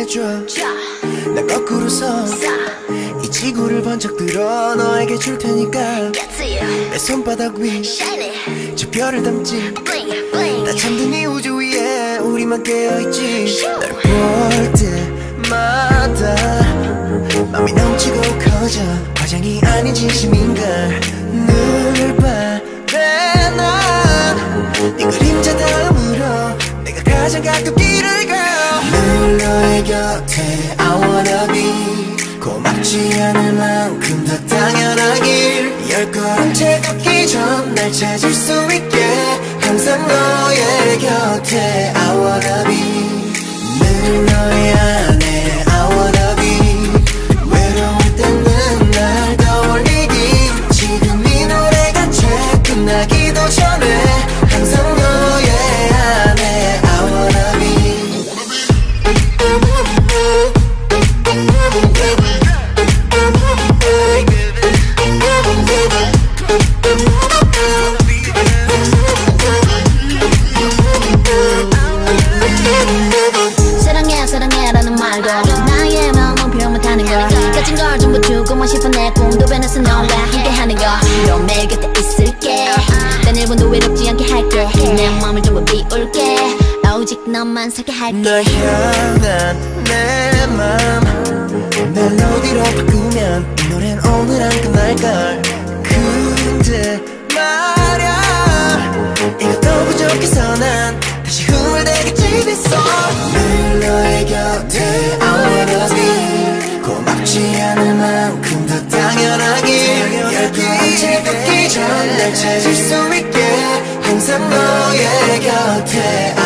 해줘. 나 거꾸로서 이 지구를 번쩍 들어 너에게 줄 테니까 내 손바닥 위 저 별을 담지. 나 잠든 이 우주 위에 우리만 깨어있지. 널 볼 때마다 맘이 넘치고 커져. 과장이 아닌 진심인걸 늘 바래 난. 네 그림자 다음으로 내가 가장 가깝기를 가. 늘 너의 곁에 I wanna be. 고맙지 않을 만큼 더 당연하길. 열 걸음째 걷기 전 날 찾을 수 있게 항상 너의 곁에 I wanna be. 늘 너의 안에 I wanna be. 외로울 때는 날 떠올리기. 지금 이 노래가 채 끝나기도 전에 항상 너의 안에 I wanna be. 사랑해라는 말도 나의 마음은 표현 못하는 걸. 가진 걸 전부 주고만 싶어. 내 꿈도 변해서 너와 함께하는 거. 너 매일 곁에 있을게. 단 1분도 외롭지 않게 할게. 내 마음을 전부 비울게. 오직 너만 살게 할게. 널 향한 내 맘 멜로디로 바꾸면 이 노래는 오늘 안 끝날걸. 근데 말야 이것도 부족해서 난 다시 흥얼대겠지 됐어. 늘 너의 곁에 I wanna be. 고맙지 않을 만큼 더 당연하길. 열 걸음째 걷기 전 날 찾을 수 있게 항상 너의 곁에